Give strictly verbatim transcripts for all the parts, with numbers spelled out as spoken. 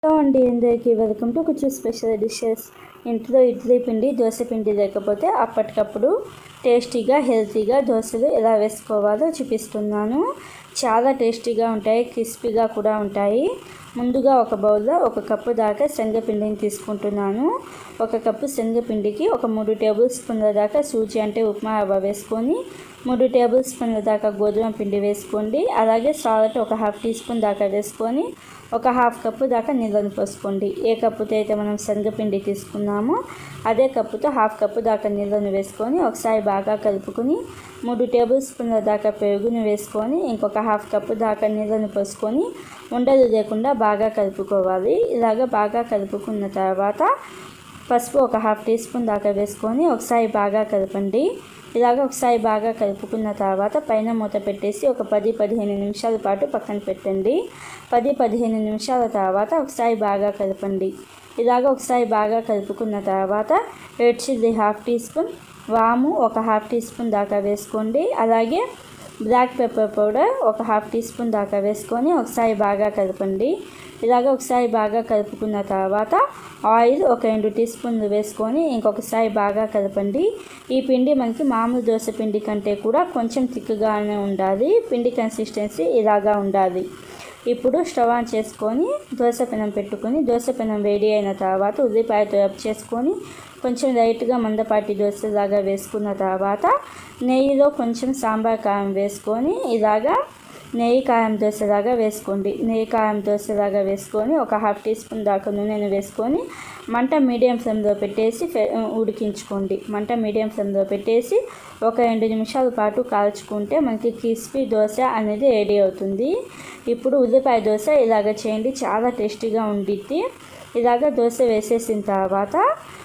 Hello అండి, అందరికీ welcome to కుచ్చు స్పెషల్ డిషెస్. ఇంట్లో ఇడ్లీ పిండి, దోశ పిండి లేకపోతే అప్పటికప్పుడు టేస్టీగా హెల్తీగా దోశలు ఎలా వేసుకోవాలో చూపిస్తున్నాను. చాలా టేస్టీగా ఉంటాయి, క్రిస్పీగా కూడా ఉంటాయి. ముందుగా ఒక బౌల్లో ఒక కప్పు దాకా శనగపిండిని తీసుకుంటున్నాను. ఒక కప్పు శనగపిండికి ఒక మూడు టేబుల్ స్పూన్ల దాకా సూజీ అంటే ఉప్మా రవ్వ వేసుకొని, మూడు టేబుల్ స్పూన్ల దాకా గోధుమ పిండి వేసుకోండి. అలాగే సాల్ట్ ఒక హాఫ్ టీ స్పూన్ దాకా వేసుకొని ఒక హాఫ్ కప్పు దాకా నీళ్ళని పోసుకోండి. ఏ కప్పుతో అయితే మనం శనగపిండి తీసుకున్నామో అదే కప్పుతో హాఫ్ కప్పు దాకా నీళ్ళని వేసుకొని ఒకసారి బాగా కలుపుకొని, మూడు టేబుల్ స్పూన్ల దాకా పెరుగుని వేసుకొని ఇంకొక హాఫ్ కప్పు దాకా నీళ్ళని పోసుకొని ఉండలు లేకుండా బాగా కలుపుకోవాలి. ఇలాగ బాగా కలుపుకున్న తర్వాత పసుపు ఒక హాఫ్ టీ స్పూన్ దాకా వేసుకొని ఒకసారి బాగా కలపండి. ఇలాగ ఒకసారి బాగా కలుపుకున్న తర్వాత పైన మూత పెట్టేసి ఒక పది పదిహేను నిమిషాల పాటు పక్కన పెట్టండి. పది పదిహేను నిమిషాల తర్వాత ఒకసారి బాగా కలపండి. ఇలాగ ఒకసారి బాగా కలుపుకున్న తర్వాత red chilli half teaspoon, వాము ఒక హాఫ్ టీ స్పూన్ దాకా వేసుకోండి. అలాగే బ్లాక్ పెప్పర్ పౌడర్ ఒక హాఫ్ టీ స్పూన్ దాకా వేసుకొని ఒకసారి బాగా కలపండి. ఇలాగ ఒకసారి బాగా కలుపుకున్న తర్వాత ఆయిల్ ఒక రెండు టీ స్పూన్లు వేసుకొని ఇంకొకసారి బాగా కలపండి. ఈ పిండి మనకి మామూలు దోశ పిండి కంటే కూడా కొంచెం థిక్గానే ఉండాలి. పిండి కన్సిస్టెన్సీ ఇలాగా ఉండాలి. ఇప్పుడు స్టవ్ ఆన్ చేసుకొని దోశ పెనం పెట్టుకొని, దోశ పెనం వేడి అయిన తర్వాత ఉల్లిపాయతో రబ్ చేసుకొని కొంచెం లైట్గా మందపాటి దోశలాగా వేసుకున్న తర్వాత నెయ్యిలో కొంచెం సాంబార్ కారం వేసుకొని ఇలాగా నెయ్యి కారం దోశలాగా వేసుకోండి. నెయ్యి కారం దోశలాగా వేసుకొని ఒక హాఫ్ టీ స్పూన్ దాకా నూనెను వేసుకొని మంట మీడియం ఫ్లేమ్లో పెట్టేసి ఉడికించుకోండి. మంట మీడియం ఫ్లేమ్లో పెట్టేసి ఒక రెండు నిమిషాల పాటు కాల్చుకుంటే మనకి క్రిస్పీ దోశ అనేది రెడీ అవుతుంది. ఇప్పుడు ఉల్లిపాయ దోశ ఇలాగ చేయండి, చాలా టేస్టీగా ఉండిద్ది. ఇలాగ దోశ వేసేసిన తర్వాత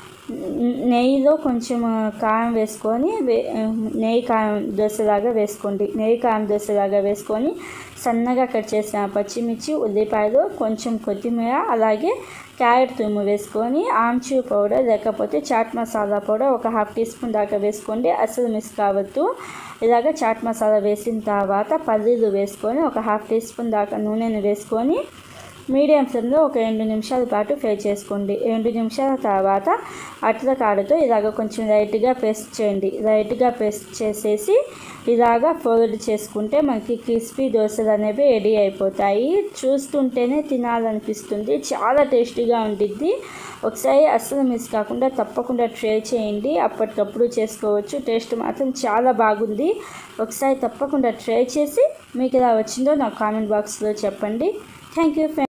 నెయ్యిలో కొంచెం కారం వేసుకొని నెయ్యి కారం దోశలాగా వేసుకోండి. నెయ్యి కారం దోశలాగా వేసుకొని సన్నగా కట్ చేసిన పచ్చిమిర్చి, ఉల్లిపాయలు, కొంచెం కొత్తిమీర, అలాగే క్యారెట్ తురుము వేసుకొని ఆమ్చూర్ పౌడర్ లేకపోతే చాట్ మసాలా పౌడర్ ఒక హాఫ్ టీ స్పూన్ దాకా వేసుకోండి. అసలు మిస్ కావద్దు. ఇలాగ చాట్ మసాలా వేసిన తర్వాత పల్లీలు వేసుకొని ఒక హాఫ్ టీ స్పూన్ దాకా నూనెను వేసుకొని మీడియం ఫ్లేమ్లో ఒక రెండు నిమిషాల పాటు ఫ్రై చేసుకోండి. రెండు నిమిషాల తర్వాత అట్ల కాడతో ఇలాగ కొంచెం లైట్గా పేస్ట్ చేయండి. లైట్గా పేస్ట్ చేసేసి ఇలాగా ఫోల్డ్ చేసుకుంటే మనకి క్రిస్పీ దోశలు అనేవి రెడీ అయిపోతాయి. చూస్తుంటేనే తినాలనిపిస్తుంది, చాలా టేస్టీగా ఉండిద్ది. ఒకసారి అస్సలు మిస్ కాకుండా తప్పకుండా ట్రై చేయండి. అప్పటికప్పుడు చేసుకోవచ్చు, టేస్ట్ మాత్రం చాలా బాగుంది. ఒకసారి తప్పకుండా ట్రై చేసి మీకు ఎలా వచ్చిందో నాకు కామెంట్ బాక్స్లో చెప్పండి. Thank you friends.